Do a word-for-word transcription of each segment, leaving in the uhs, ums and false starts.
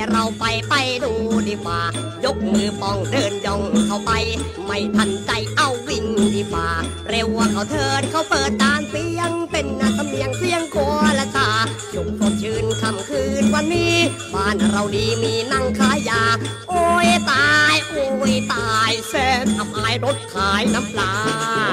เราไปไปดูดีกว่ายกมือป้องเดินย่องเข้าไปไม่ทันใจเอาวิ่งดีกว่าเร็วว่าเขาเถิดเขาเปิดตานเสียงเป็นสำเนียงเสียงโคละชาสุขสดชื่นค่ำคืนวันนี้บ้านเราดีมีนั่งขายยาโอ้ยตายโอ้ยตายแสนอับอายรถขายน้ำปลา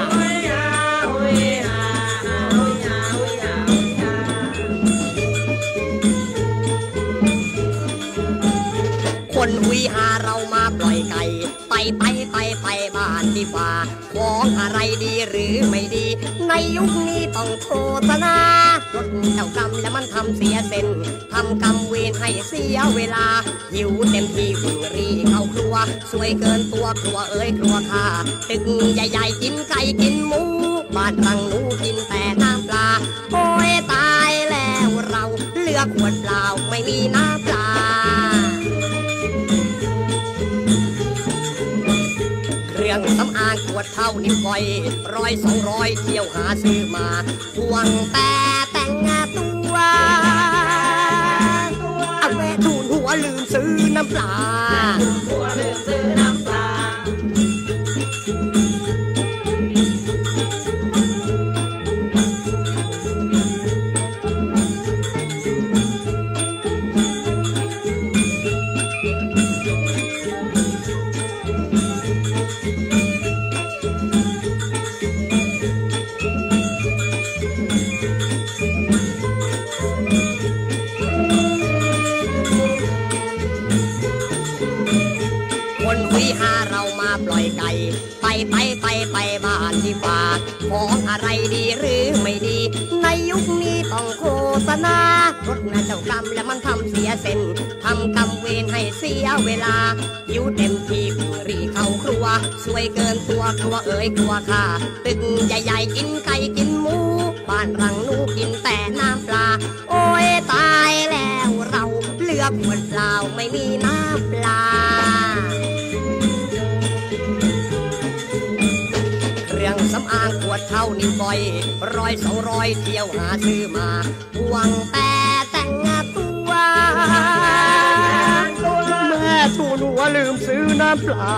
คนหุยหาเรามาปล่อยไก่ไปไปไปไปบ้านดีกว่าของอะไรดีหรือไม่ดีในยุคนี้ต้องโฆษณารถเจ้ากรรมและมันทำเสียเส้นทำกรรมเวรให้เสียเวลาหิวเต็มที่วิ่งรีเข้าครัวสวยเกินตัวครัวเอ้ยครัวข้าตึกใหญ่ๆกินไก่กินหมูบ้านรังหนูกินแต่น้ำปลาโอ้ยตายแล้วเราเหลือขวดเปล่าไม่มีน้ำปลาเครื่องสำอางขวดเท่านิ้วก้อยร้อยสองร้อยเที่ยวหาซื้อมาพวงแต่แต่งตัวเอาแม่ทูนหัวลืมซื้อน้ำปลาหัวลืมซื้อน้ำปลาปล่อยไก่ไปไปไปไปบ้านดีกว่าของอะไรดีหรือไม่ดีในยุคนี้ต้องโฆษณารถน่ะเจ้ากรรมและมันทำเสียเส้นทำกรรมเวรให้เสียเวลาหิวเต็มที่พุ่งรีเข้าครัวสวยเกินตัวครัวเอ๋ยครัวข้าตึกใหญ่ๆกินไก่กินหมูบ้านรังหนูกินแต่น้ำปลาโอ้ยตายแล้วเราเหลือขวดเปล่าไม่มีน้ำปลาเครื่องสำอางขวดเท่านิ้วก้อยร้อยสองร้อยเที่ยวหาซื้อมาพวงแต่แต่งตัวแม่ทูนหัวลืมซื้อน้ำปลา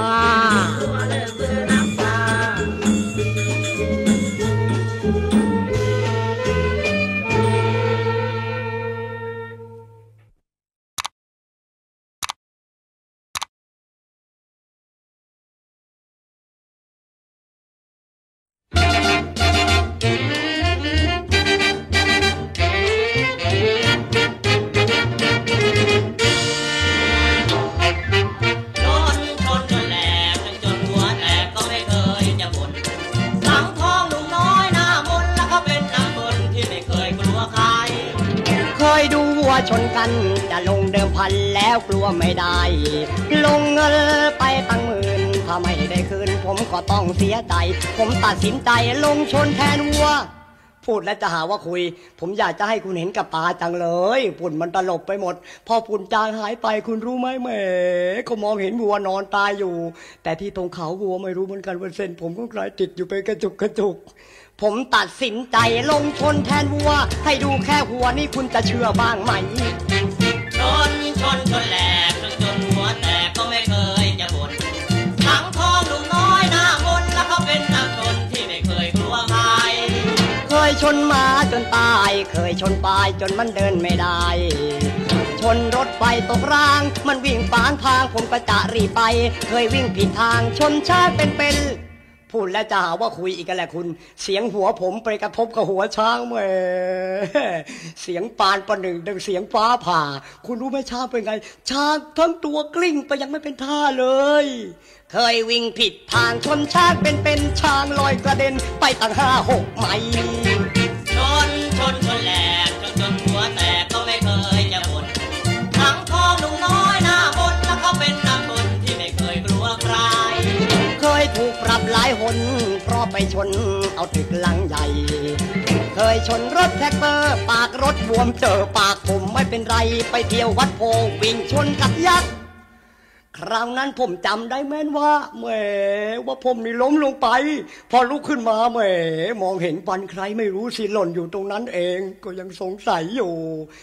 ชนกันจะลงเดิมพันแล้วกลัวไม่ได้ลงเงินไปตั้งหมื่นถ้าไม่ได้คืนผมก็ต้องเสียใจผมตัดสินใจลงชนแทนวัวพูดแล้วจะหาว่าคุยผมอยากจะให้คุณเห็นกับตาจังเลยฝุ่นมันตลบไปหมดพอฝุ่นจางหายไปคุณรู้ไหมแหมก็มองเห็นวัวนอนตายอยู่แต่ที่ตรงเขาวัวไม่รู้เหมือนกันว่าเส้นผมก็กลายติดอยู่เป็นกระจุกกระจุกผมตัดสินใจลงชนแทนวัวให้ดูแค่หัวนี่คุณจะเชื่อบ้างไหมชนชนชนแหลกจนจนหัวแตกก็ไม่เคยจะบ่นสังทองหนุ่มน้อยหน้ามนแล้วเขาเป็นนักชนที่ไม่เคยกลัวใครเคยชนมาจนตายเคยชนปลายจนมันเดินไม่ได้ชนรถไฟตกรางมันวิ่งฝางทางผมก็จะรีบไปเคยวิ่งผิดทางชนชาติเป็นเป็นพูดแล้วจะหาว่าคุยอีกกันแหละคุณเสียงหัวผมไปกระทบกับหัวช้างแหมเสียงปานประหนึ่งดังเสียงฟ้าผ่าคุณรู้ไหมช้างเป็นไงช้างทั้งตัวกลิ้งไปยังไม่เป็นท่าเลยเคยวิ่งผิดทางชนช้างเป็นเป็นช้างลอยกระเด็นไปตั้งห้าหกไมล์ชนชนชนแหลกจนจนหัวแตกก็ไม่เคยจะบ่นทั้งทองหนุ่มน้อยหน้ามนแล้วเขาเป็นนักบุญที่ไม่เคยกลัวใครเคยถูกปรับหลายหนเพราะไปชนเอาตึกหลังใหญ่เคยชนรถแท็กเตอร์ปากรถบวมเจอปากผมไม่เป็นไรไปเที่ยววัดโพวิ่งชนกับยักษ์คราวนั้นผมจำได้แม่นว่าแหมว่าผมนี่ล้มลงไปพอลุกขึ้นมาแหมมองเห็นฟันใครไม่รู้สิหล่นอยู่ตรงนั้นเองก็ยังสงสัยอยู่ไป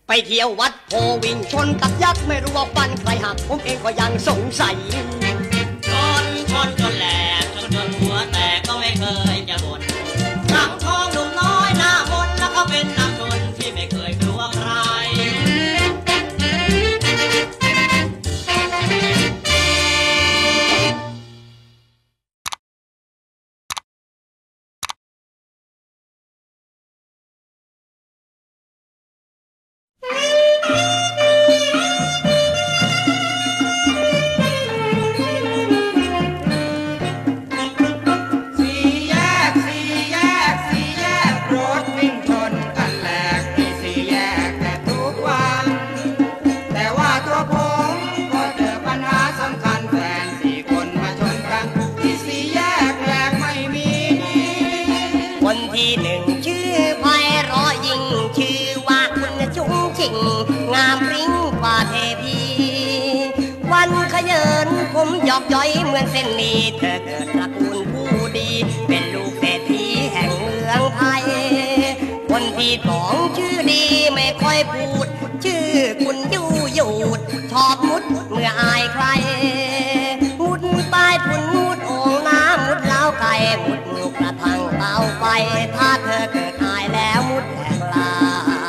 ไปเที่ยววัดโพวิ่งชนกับยักษ์ไม่รู้ว่าฟันใครหักผมเองก็ยังสงสัยชนชนจนแหลกจนจนหัวแตกก็ไม่เคยจะบ่นหลังทองหนุ่มน้อยหน้ามนแล้วเขาเป็นนักชนที่ไม่เคยกลัวใครงามริ้งกว่าเทพีวันขยันผมหยอกย้อยเหมือนเส้นมีเธอเกิดตระกูลผู้ดีเป็นลูกเศรษฐีแห่งเมืองไทยคนที่สองชื่อดีไม่ค่อยพูดชื่อคุณยูยูดชอบมุดเมื่ออายใครมุดใต้ทุนมุดโอ่งน้ำมุดเล้าไก่มุดกระทั่งเตาไฟถ้าเธอเกิดอายแล้วมุดแหกลา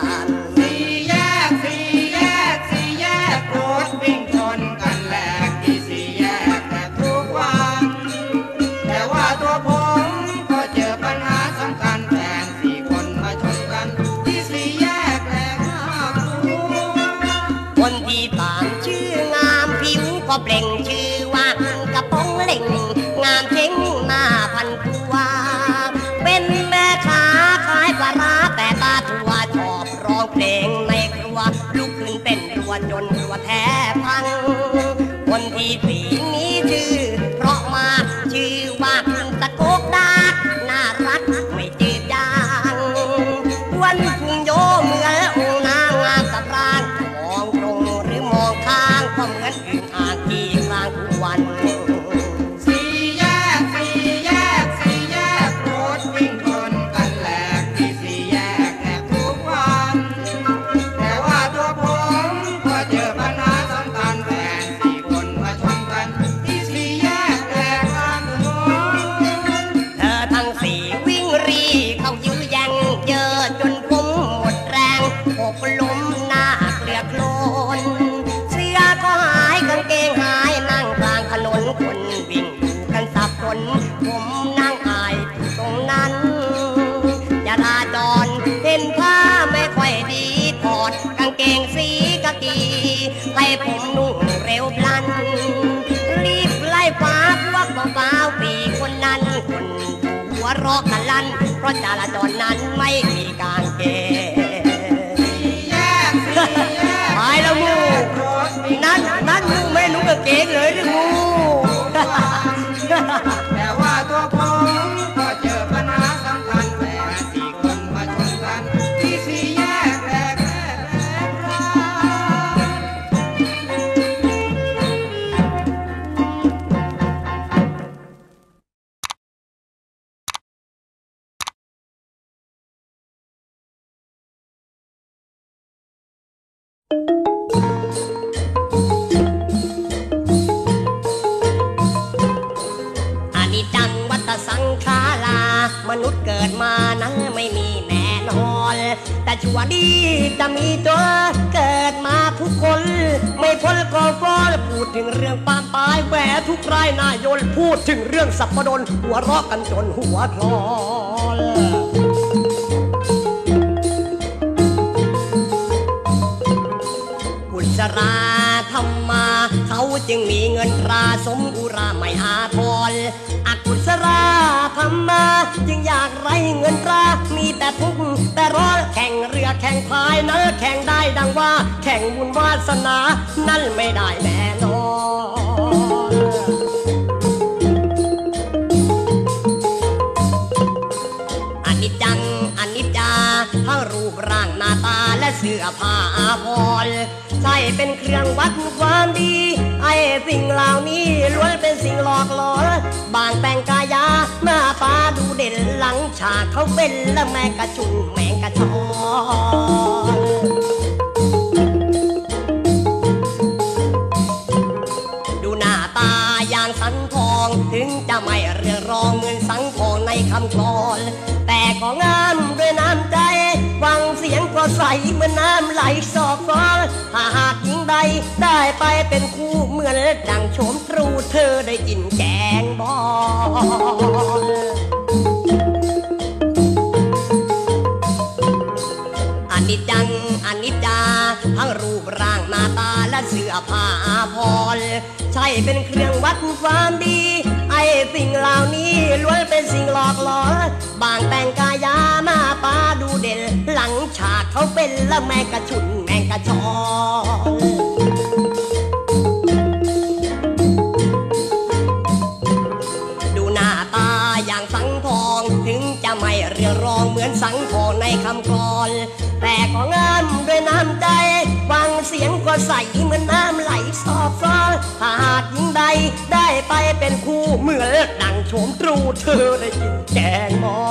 ก็เปล่งชื่อว่ากระป๋องเล่งงามเช้งหน้าพันตัวเป็นแม่ค้าขายปลาร้าแต่ตาทัวชอบร้องเพลงในครัวลุกขึ้นเต้นรัวจนรัวแทบพังคนที่สี่นี้ชื่อเพราะมากชื่อว่าตะโกกดาดน่ารักไม่จืดจางวันพุ่งโยเหมือนองค์นางงามสำราญมองตรงหรือมองข้างก็เหมือนอื่นอ่างที่กลางทุกวันสี่แยกสี่แยกสี่แยกรถวิ่งชนกันแหลกที่สี่แยกแทบทุกวันแต่ว่าตัวผมก็เจอปัญหาสำคัญแฟนสี่คนมาชนกันที่สี่แยกแหลกกลางถนนเธอทั้งสี่วิ่งรีเข้ายื้อแย่งเยอะจนผมหมดแรงหกล้มหน้าเกลือกโคลนเสื้อก็หายกางเกงหายนั่งกลางถนนคนวิ่งอยู่กันสับสนผมนั่งอายตรงนั้นจราจรเห็นผ้าไม่ค่อยดีถอดกางเกงสีกะกีให้ผมนุ่งเร็วพลันรีบไล่ฟ้าพวกเบาๆปีคนนั้นคนหัวรอกกันลั่นเพราะจราจรนั้นไม่มีกางเกงหายแล้วมูนั่นนั่นมูไม่นุ่งกางเกงเลยหรือมูแต่ว่าตัวผมก็เจอปัญหาสำคัญแฟนสี่คนมาชนกันที่สี่แยกแหลกแหลกแหลสังขารามนุษย์เกิดมานั้นไม่มีแน่นอนแต่ชั่วดีจะมีตัวเกิดมาทุกคนไม่พ้นกองฟ้อนพูดถึงเรื่องปานตายแหวทุกรายนายนพูดถึงเรื่องสัพพดลหัวเราะกันจนหัวคลอนกุศลาธรรมาเขาจึงมีเงินตราสมอุราไม่อาทรอกุศลธรรมาจึงอยากไรเงินตรามีแต่ทุกข์แต่ร้อนแข่งเรือแข่งพายนั้นแข่งได้ดังว่าแข่งบุญวาสนานั่นไม่ได้แน่นอนอนิจจังอนิจจาทั้งรูปร่างหน้าตาและเสื้อผ้าอาภรณ์ใช่เป็นเครื่องวัดความดีไอ้สิ่งเหล่านี้ล้วนเป็นสิ่งหลอกหลอนบางแต่งกายาหน้าตาดูเด่นหลังฉากเขาเป็นและแมงกระชุนแมงกระชอนจะไม่เรียกร้องเหมือนสังทองในคำกลอนแต่ก็งามด้วยน้ำใจฟังเสียงก็ใสเหมือนน้ำไหลสอกฟอหาหากหญิงใดได้ไปเป็นคู่เหมือนดังโฉมตรูเธอได้กินแกงบอลอนิจจังอนิจจาทั้งรูปร่างหน้าตาและเสื้อผ้าอาภรณ์ใช่เป็นเครื่องวัดความดีไอ้สิ่งเหล่านี้ล้วนเป็นสิ่งหลอกหลอนบางแต่งกายาหน้าตาดูเด่นหลังฉากเขาเป็นละแมงกระชุนแมงกระชอนดูหน้าตาอย่างสังทองถึงจะไม่เรียร้องเหมือนสังทองในคำกลอนแต่ก็งามด้วยน้ำใจฟังเสียงก็ใสเหมือนน้ำไหลซอบซ้อนหากหญิงใดได้ไปเป็นคู่เหมือนดังโฉมตรูเธอได้กินแกงมอ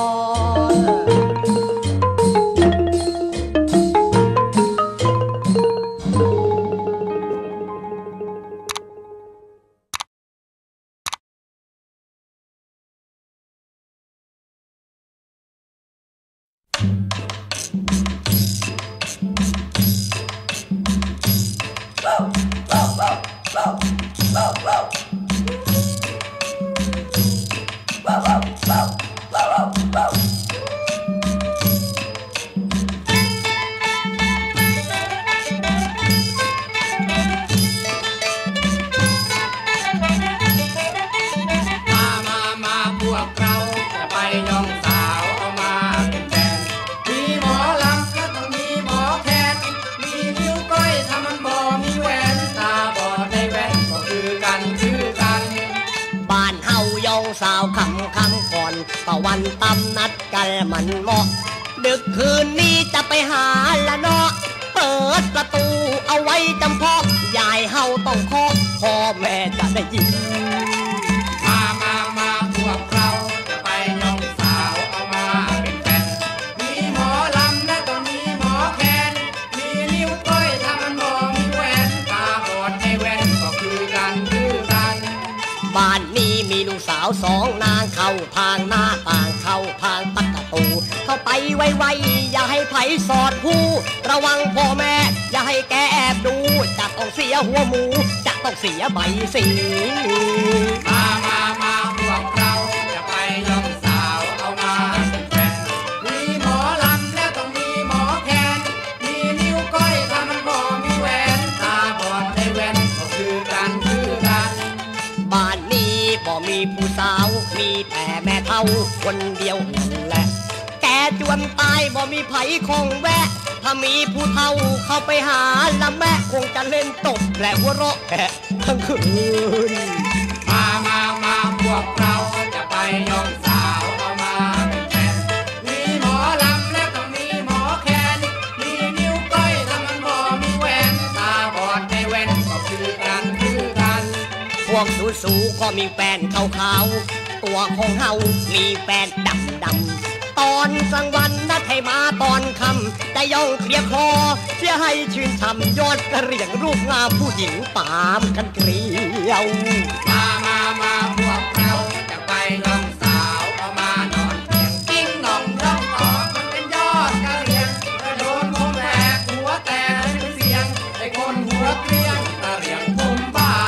สาวคำคำก่อนตะวันตำนัดกันมันเหมาะดึกคืนนี้จะไปหาละเนาะเปิดประตูเอาไว้จำเพาะยายเฮาต้องเคาะพ่อแม่จะได้ยินมามามาพวกเราจะไปน้องสาวเอามาเป็นแฟนมีหมอลำและต้องมีหมอแคนมีนิ้วก้อยถ้ามันบ่มีแหวนตาบอดในแว่นก็คือกันคือกันบ้านนี้มีลูกสาวสองนางเข้าทางหน้าต่างเข้าทางประตูเข้าไปไวๆอย่าให้ไผสอดหูระวังพ่อแม่อย่าให้แกแอบดูจะต้องเสียหัวหมูจะต้องเสียใบสีมามามาพวกเราจะไปน้องสาวเอามาเป็นแฟนมีหมอลำและต้องมีหมอแคนมีนิ้วก้อยถ้ามันบ่มีแหวนตาบอดในแว่นก็คือกันคือกันบ้านนี้บ่มีผู้สาวมีแต่แม่เฒ่าคนเดียวนั่นแหละแกจวนตายบ่มีไผคงแวะถ้ามีผู้เฒ่าเข้าไปหาละแม่คงจะเล่นตบและหัวเราะแอะทั้งคืนมามามาพวกเราจะไปน้องสาวเอามาเป็นแฟนมีหมอลำและต้องมีหมอแคนมีนิ้วก้อยถ้ามันบ่มีแหวนตาบอดในแว่นก็คือกันคือกันพวกสูๆก็มีแฟนขาวๆตัวของเฮามีแฟนดำดำตอนกลางวันนัดให้มาตอนค่ำจะย่องเคลียร์คอเพื่อให้ชื่นช่ำยอดกระเหรี่ยงรูปงามผู้หญิงตามกันเกลียวมามามาพวกเราจะไปน้องสาวเอามานอนเพียงกิ้งน้องร้องออกมันเป็นยอดกระเหรี่ยงกระโดนผมแหกหัวแต่เป็นเสียงไอ้คนหัวเกลียงกระเหรี่ยงผมบ้า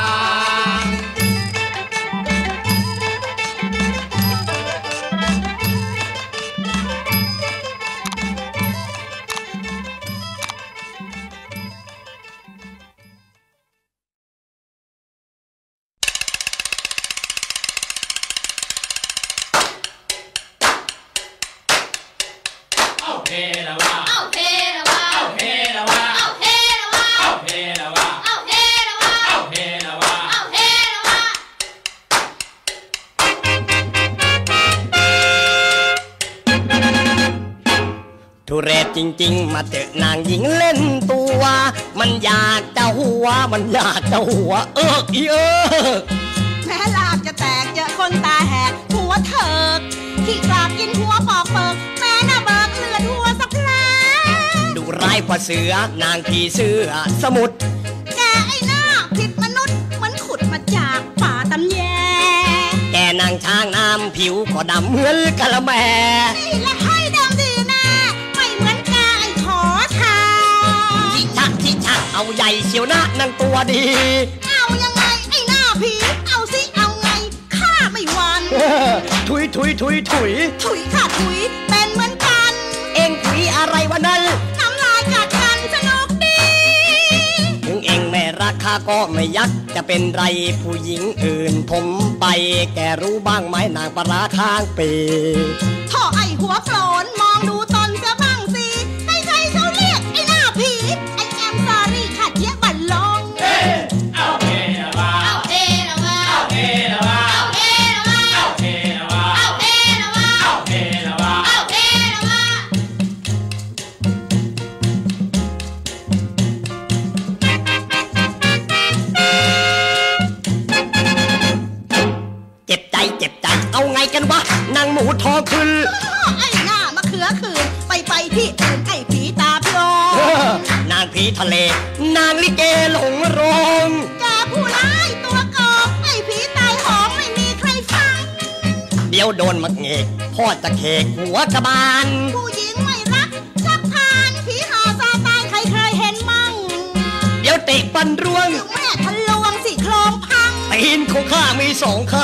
ทุเรศจริงๆมาเจอนางหญิงเล่นตัวมันอยากจะหัวมันอยากจะหัวเอออีเออแม้ลาบจะแตกเจอคนตาแหกหัวเถิกที่กราบกินหัวปอกเปิกแม่น่าเบิกเลือดหัวสักแผลดูร้ายกว่าเสือนางผีเสื้อสมุทรแกไอ้หน้าผิดมนุษย์เหมือนขุดมาจากป่าตำแยแกนางางช้างน้ำผิวก็ดำเหมือนกะละแมนี่และให้ดำดีนะไม่เหมือนกายขอทานชิชักชิชักเอาใหญ่เชียวนะนางตัวดีเอายังไงไอ้หน้าผีเอาสิเอาไงข้าไม่หวันถุยถุยถุยถุยถุยข้าถุยเป็นเหมือนกันเอ็งถุยอะไรวะนั่นน้ำลายกัดกันสนุกดีถึงเอ็งไม่รักข้าก็ไม่ยักจะเป็นไรผู้หญิงอื่นผมไปแกรู้บ้างไหมนางปลาข้างปีท่อไอ้หัวโกรนมองดูตนเสียบ้างสิให้ใครเขาเรียกไอ้หน้าผีไอ้แอมซารี่ขัดเยอะบันลงเอาเอละวะเอาเอละวะเอาเอละวะเอาเอละวะเอาเอละวะเอาเอละวะเอาเอละวะเอาเอละวะเจ็บใจเจ็บใจเอาไงกันวะนางหมูทองขึ้นไอ้หน้ามะเขือคืนไปไปที่อื่นไอ้ผีตาโพลงนางผีทะเล นางลิเกหลงโรงแกผู้ร้ายตัวกอบไอ้ผีตายหอมไม่มีใครฟังเดี๋ยวโดนมักเงกพ่อจะเคกหัวกระบาลผู้หญิงไม่รักชักพานผีหาซาตานใครเคยเห็นมั่งเดี๋ยวเตะปันร่วงถึงแม่ทะลวงสิโครงพังตีนของข้ามีสองข้าง